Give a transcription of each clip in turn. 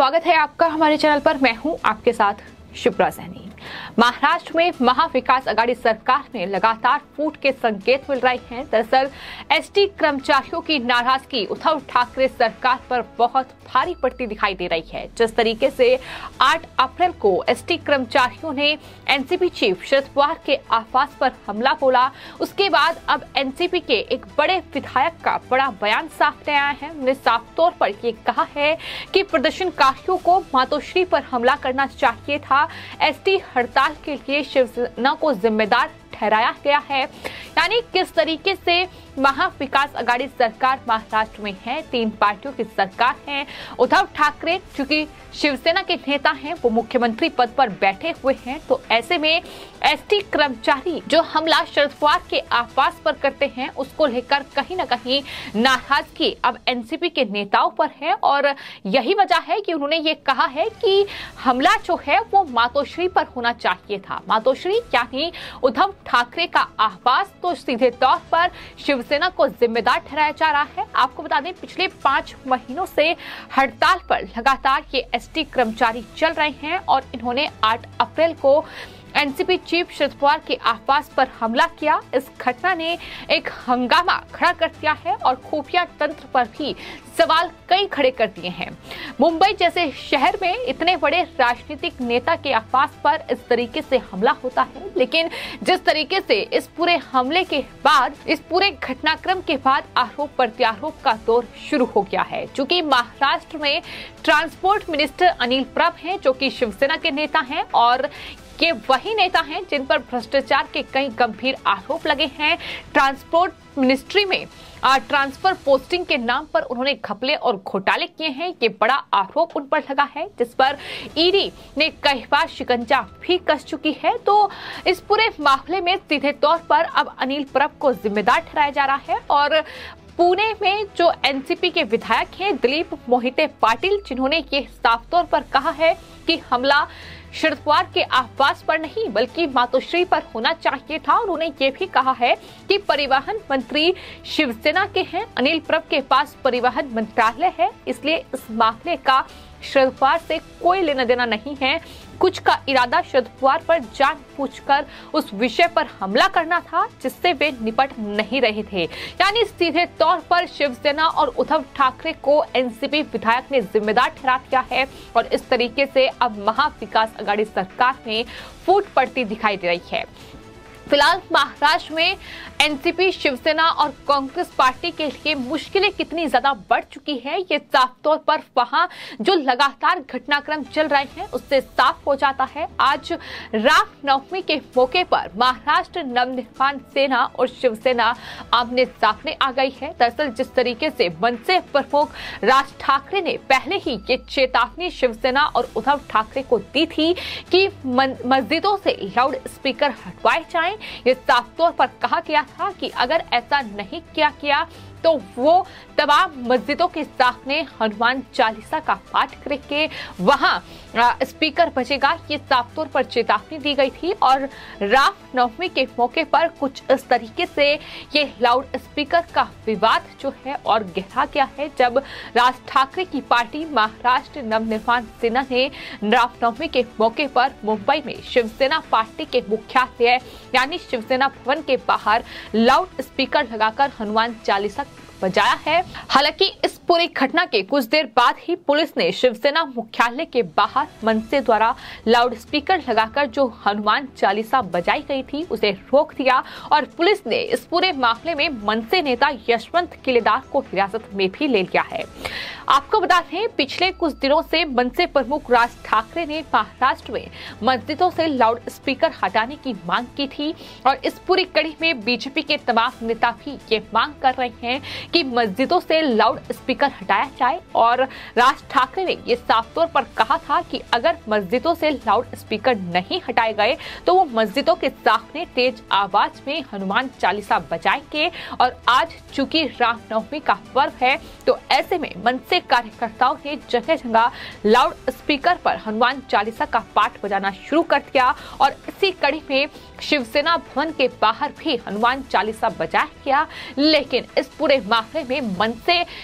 स्वागत है आपका हमारे चैनल पर। मैं हूं आपके साथ शिप्रा सैनी। महाराष्ट्र में महाविकास आघाड़ी सरकार में लगातार फूट के संकेत मिल रहे हैं। दरअसल एसटी कर्मचारियों की नाराजगी उद्धव ठाकरे सरकार पर बहुत भारी पड़ती दिखाई दे रही है। जिस तरीके से 8 अप्रैल को एसटी कर्मचारियों ने एनसीपी चीफ शरद पवार के आवास पर हमला बोला, उसके बाद अब एनसीपी के एक बड़े विधायक का बड़ा बयान सामने आया है। उन्होंने साफ तौर पर ये कहा है कि प्रदर्शनकारियों को मातोश्री पर हमला करना चाहिए था। एसटी हड़ताल के लिए शिवसेना को जिम्मेदार ठहराया गया है। यानी किस तरीके से महाविकास आघाड़ी सरकार महाराष्ट्र में है, 3 पार्टियों की सरकार है। उद्धव ठाकरे चूंकि शिवसेना के नेता हैं, वो मुख्यमंत्री पद पर बैठे हुए हैं, तो ऐसे में एसटी कर्मचारी जो हमला शरद पवार के आवास पर करते हैं, उसको लेकर कहीं ना कहीं नाराजगी अब एनसीपी के नेताओं पर है। और यही वजह है कि उन्होंने ये कहा है कि हमला जो है वो मातोश्री पर होना चाहिए था। मातोश्री यानी उद्धव ठाकरे का आवास, तो सीधे तौर पर शिवसेना को जिम्मेदार ठहराया जा रहा है। आपको बता दें, पिछले 5 महीनों से हड़ताल पर लगातार ये एसटी कर्मचारी चल रहे हैं और इन्होंने 8 अप्रैल को एनसीपी चीफ शरद पवार के आवास पर हमला किया। इस घटना ने एक हंगामा खड़ा कर दिया है और खुफिया तंत्र पर भी सवाल कई खड़े कर दिए हैं। मुंबई जैसे शहर में इतने बड़े राजनीतिक नेता के आवास पर इस तरीके से हमला होता है, लेकिन जिस तरीके से इस पूरे हमले के बाद, इस पूरे घटनाक्रम के बाद आरोप प्रत्यारोप का दौर शुरू हो गया है। चूंकि महाराष्ट्र में ट्रांसपोर्ट मिनिस्टर अनिल परब हैं, जो कि शिवसेना के नेता हैं और ये वही नेता हैं जिन पर भ्रष्टाचार के कई गंभीर आरोप लगे हैं। ट्रांसपोर्ट मिनिस्ट्री में ट्रांसफर पोस्टिंग के नाम पर उन्होंने घपले और घोटाले किए हैं। ये बड़ा आरोप उन पर लगा है, जिस पर ईडी ने कई बार शिकंजा भी कस चुकी है। तो इस पूरे मामले में सीधे तौर पर अब अनिल परब को जिम्मेदार ठहराया जा रहा है। और पुणे में जो एनसीपी के विधायक हैं दिलीप मोहिते पाटिल, जिन्होंने ये साफ तौर पर कहा है कि हमला शरद पवार के आवास पर नहीं बल्कि मातोश्री पर होना चाहिए था। उन्होंने ये भी कहा है कि परिवहन मंत्री शिवसेना के हैं, अनिल परब के पास परिवहन मंत्रालय है, इसलिए इस मामले का शरद पवार से कोई लेना देना नहीं है। कुछ का इरादा शरद पवार पर जानबूझकर उस विषय पर हमला करना था जिससे वे निपट नहीं रहे थे। यानी सीधे तौर पर शिवसेना और उद्धव ठाकरे को एनसीपी विधायक ने जिम्मेदार ठहरा दिया है और इस तरीके से अब महाविकास आघाड़ी सरकार में फूट पड़ती दिखाई दे रही है। फिलहाल महाराष्ट्र में एनसीपी, शिवसेना और कांग्रेस पार्टी के लिए मुश्किलें कितनी ज्यादा बढ़ चुकी है, ये साफ तौर पर वहां जो लगातार घटनाक्रम चल रहे हैं उससे साफ हो जाता है। आज रामनवमी के मौके पर महाराष्ट्र नवनिर्माण सेना और शिवसेना आमने सामने आ गई है। दरअसल जिस तरीके से मनसे प्रमुख राज ठाकरे ने पहले ही ये चेतावनी शिवसेना और उद्धव ठाकरे को दी थी कि मस्जिदों से लाउड स्पीकर हटवाए जाएं, ये साफ तौर पर कहा गया था कि अगर ऐसा नहीं किया गया तो वो तमाम मस्जिदों के सामने हनुमान चालीसा का पाठ करके वहां स्पीकर बजेगा। ये साफ तौर पर चेतावनी दी गई थी और रामनवमी के मौके पर कुछ इस तरीके से ये लाउड स्पीकर का विवाद जो है और गहरा गया है, जब राज ठाकरे की पार्टी महाराष्ट्र नवनिर्माण सेना ने रामनवमी के मौके पर मुंबई में शिवसेना पार्टी के मुख्यालय यानी शिवसेना भवन के बाहर लाउड स्पीकर लगाकर हनुमान चालीसा बजाया है। हालांकि इस पूरी घटना के कुछ देर बाद ही पुलिस ने शिवसेना मुख्यालय के बाहर मनसे द्वारा लाउड स्पीकर लगाकर जो हनुमान चालीसा बजाई गई थी उसे रोक दिया और पुलिस ने इस पूरे मामले में मनसे नेता यशवंत किलेदार को हिरासत में भी ले लिया है। आपको बता दें, पिछले कुछ दिनों से मनसे प्रमुख राज ठाकरे ने महाराष्ट्र में मस्जिदों से लाउड स्पीकर हटाने की मांग की थी और इस पूरी कड़ी में बीजेपी के तमाम नेता भी ये मांग कर रहे हैं कि मस्जिदों से लाउड स्पीकर हटाया जाए। और राज ठाकरे ने ये साफ तौर पर कहा था कि अगर मस्जिदों से लाउड स्पीकर नहीं हटाए गए तो वो मस्जिदों के सामने तेज आवाज में हनुमान चालीसा बजाएंगे। और आज चूंकि रामनवमी का पर्व है तो ऐसे में मनसे कार्यकर्ताओं ने जगह जगह लाउड स्पीकर पर हनुमान चालीसा का पाठ बजाना शुरू कर दिया और इसी कड़ी में शिवसेना भवन के बाहर भी हनुमान चालीसा बजाया गया। लेकिन इस पूरे मामले में मनसे नेता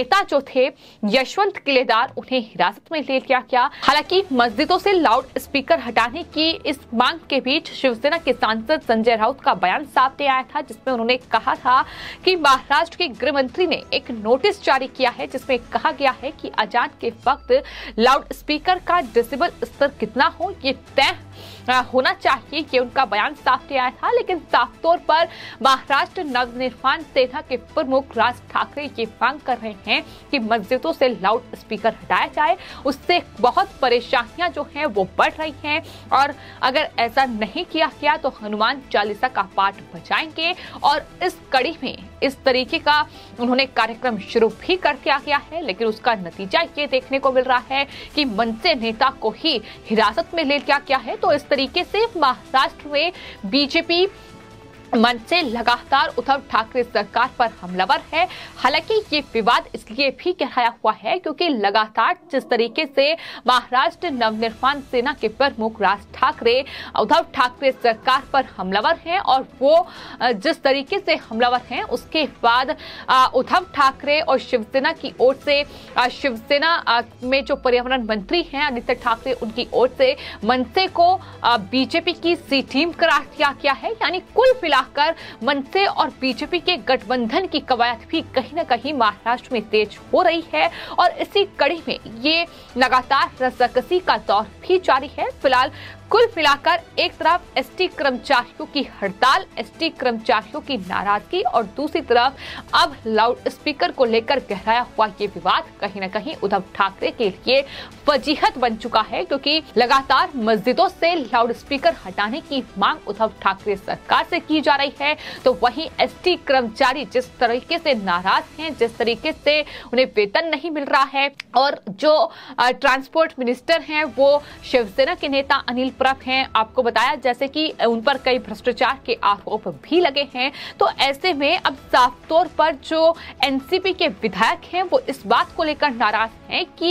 नेता जो थे यशवंत किलेदार, उन्हें हिरासत में ले लिया गया। हालांकि मस्जिदों से लाउड स्पीकर हटाने की इस मांग के बीच शिवसेना के सांसद संजय राउत का बयान सामने आया था, जिसमें उन्होंने कहा था कि महाराष्ट्र के गृह मंत्री ने एक नोटिस जारी किया है जिसमें कहा गया है कि अजान के वक्त लाउड स्पीकर का डेसिबल स्तर कितना हो ये तय होना चाहिए। ये उनका बयान सामने आया था, लेकिन साफ तौर पर महाराष्ट्र नवनिर्माण सेना के प्रमुख राज ठाकरे ये मांग कर रहे हैं कि मस्जिदों से लाउड स्पीकर हटाया जाए। उससे बहुत परेशानियां जो हैं वो बढ़ रही हैं और अगर ऐसा नहीं किया गया तो हनुमान चालीसा का पाठ बजाएंगे। और इस कड़ी में इस तरीके का उन्होंने कार्यक्रम शुरू भी कर दिया गया है, लेकिन उसका नतीजा ये देखने को मिल रहा है कि मनसे नेता को ही हिरासत में ले लिया गया है। तो इस तरीके से महाराष्ट्र में बीजेपी मन से लगातार उद्धव ठाकरे सरकार पर हमलावर है। हालांकि ये विवाद इसलिए भी गहराया हुआ है क्योंकि लगातार जिस तरीके से महाराष्ट्र नवनिर्माण सेना के प्रमुख राज ठाकरे उद्धव ठाकरे सरकार पर हमलावर हैं और वो जिस तरीके से हमलावर हैं उसके बाद उद्धव ठाकरे और शिवसेना की ओर से शिवसेना में जो पर्यावरण मंत्री हैं आदित्य ठाकरे, उनकी ओर से मनसे को बीजेपी की सी टीम करार दिया गया है। यानी कुल मिलाकर मनसे और बीजेपी के गठबंधन की कवायद भी कहीं न कहीं महाराष्ट्र में तेज हो रही है और इसी कड़ी में ये लगातार रस्साकसी का दौर भी जारी है। फिलहाल कुल मिलाकर एक तरफ एसटी कर्मचारियों की हड़ताल, एसटी कर्मचारियों की नाराजगी और दूसरी तरफ अब लाउड स्पीकर को लेकर गहराया हुआ ये विवाद कहीं न कहीं उद्धव ठाकरे के लिए वजीहत बन चुका है, क्योंकि लगातार मस्जिदों से लाउड स्पीकर हटाने की मांग उद्धव ठाकरे सरकार से की जा रही है, तो वहीं एसटी कर्मचारी जिस तरीके से नाराज हैं, जिस तरीके से उन्हें वेतन नहीं मिल रहा है और जो ट्रांसपोर्ट मिनिस्टर हैं वो शिवसेना के नेता अनिल परब हैं, आपको बताया जैसे कि उन पर कई भ्रष्टाचार के आरोप भी लगे हैं। तो ऐसे में अब साफ तौर पर जो एनसीपी के विधायक हैं वो इस बात को लेकर नाराज हैं कि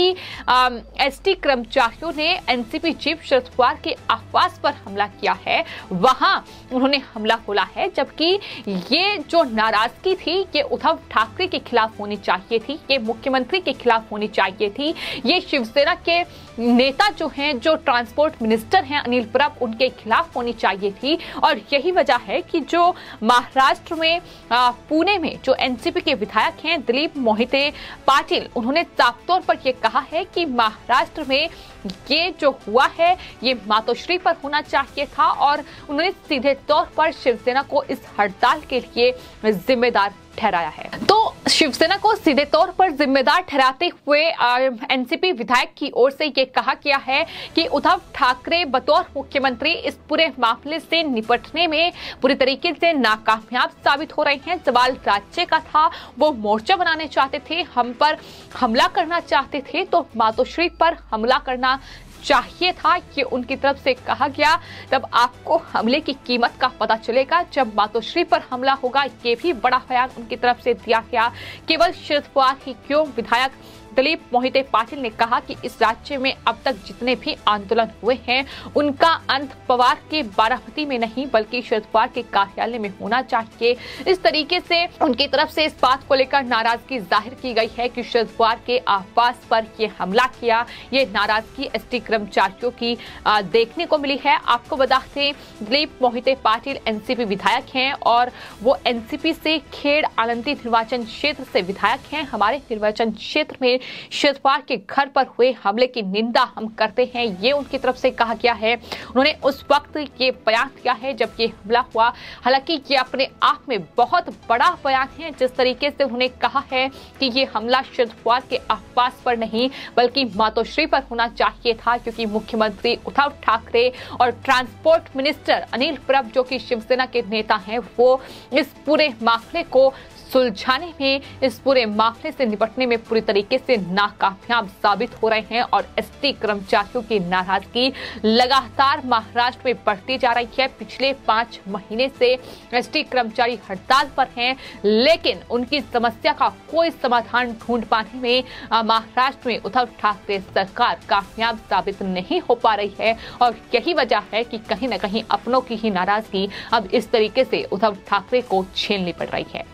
एसटी कर्मचारियों ने एनसीपी चीफ शरद पवार के आवास पर हमला किया है, वहां उन्होंने हमला बोला है, जबकि ये जो नाराजगी थी ये उद्धव ठाकरे के खिलाफ होनी चाहिए थी, ये मुख्यमंत्री के खिलाफ होनी चाहिए थी, ये शिवसेना के नेता जो हैं, जो ट्रांसपोर्ट मिनिस्टर हैं अनिल परब, उनके खिलाफ होनी चाहिए थी। और यही वजह है कि जो महाराष्ट्र में पुणे में जो एनसीपी के विधायक हैं दिलीप मोहिते पाटिल, उन्होंने साफ तौर पर यह कहा है कि महाराष्ट्र में ये जो हुआ है ये मातोश्री पर होना चाहिए था और उन्होंने सीधे तौर पर शिवसेना को इस हड़ताल के लिए जिम्मेदार ठहराया है। तो शिवसेना को सीधे तौर पर जिम्मेदार ठहराते हुए एनसीपी विधायक की ओर से ये कहा गया है कि उद्धव ठाकरे बतौर मुख्यमंत्री इस पूरे मामले से निपटने में पूरी तरीके से नाकामयाब साबित हो रहे हैं। सवाल राज्य का था, वो मोर्चा बनाने चाहते थे, हम पर हमला करना चाहते थे, तो मातोश्री पर हमला करना चाहिए था, ये उनकी तरफ से कहा गया। तब आपको हमले की कीमत का पता चलेगा जब मातोश्री पर हमला होगा, ये भी बड़ा बयान उनकी तरफ से दिया गया। केवल शरद पवार ही क्यों, विधायक दिलीप मोहिते पाटिल ने कहा कि इस राज्य में अब तक जितने भी आंदोलन हुए हैं उनका अंत पवार के बारामती में नहीं बल्कि शरद पवार के कार्यालय में होना चाहिए। इस तरीके से उनकी तरफ से इस बात को लेकर नाराजगी जाहिर की गई है कि शरद पवार के आवास पर ये हमला किया। ये नाराजगी एसटी कर्मचारियों की देखने को मिली है। आपको बता दें दिलीप मोहिते पाटिल एनसीपी विधायक हैं और वो एनसीपी से खेड़ आलंदी निर्वाचन क्षेत्र से विधायक हैं। हमारे निर्वाचन क्षेत्र में शरद पवार के घर पर हुए हमले की निंदा हम करते हैं, ये उनकी तरफ से कहा गया है। उन्होंने उस वक्त ये बयान दिया है जब ये हमला हुआ। हालांकि ये अपने आप में बहुत बड़ा बयान है, जिस तरीके से उन्होंने कहा है कि ये हमला शरद पवार के आवास पर नहीं बल्कि मातोश्री पर होना चाहिए था, क्योंकि मुख्यमंत्री उद्धव ठाकरे और ट्रांसपोर्ट मिनिस्टर अनिल परब जो कि शिवसेना के नेता हैं वो इस पूरे मामले को सुलझाने में, इस पूरे मामले से निपटने में पूरी तरीके से नाकामयाब साबित हो रहे हैं और एसटी कर्मचारियों की नाराजगी लगातार महाराष्ट्र में बढ़ती जा रही है। पिछले 5 महीने से एसटी कर्मचारी हड़ताल पर हैं, लेकिन उनकी समस्या का कोई समाधान ढूंढ पाने में महाराष्ट्र में उद्धव ठाकरे सरकार कामयाब साबित नहीं हो पा रही है और यही वजह है कि कहीं न कहीं अपनों की ही नाराजगी अब इस तरीके से उद्धव ठाकरे को झेलनी पड़ रही है। फिलहाल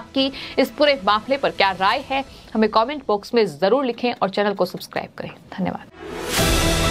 आपकी इस पूरे मामले पर क्या राय है, हमें कमेंट बॉक्स में जरूर लिखें और चैनल को सब्सक्राइब करें। धन्यवाद।